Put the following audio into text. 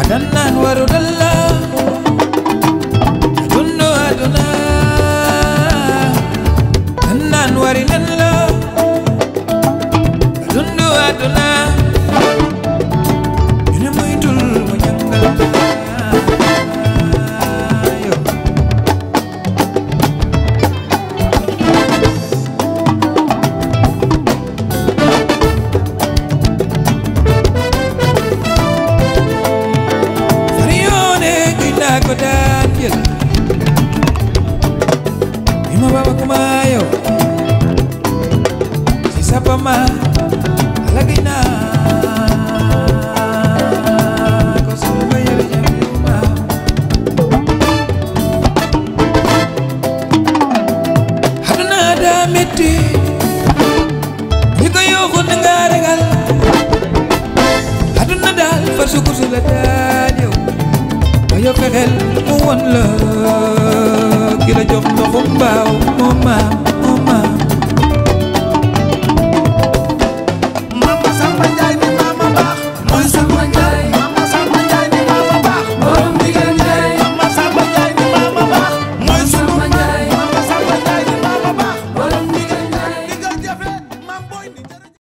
adannan waru dalla dunno aduna annan wari lalla dunno aduna ina moytul mo jangal yo Daniel Ima baba kumayo Sisa pama Alagi na Kosumba yere jambima Haduna ada meti Niko yoko nengaregal Haduna dal farsukur sula Daniel Ayo fexel mu won la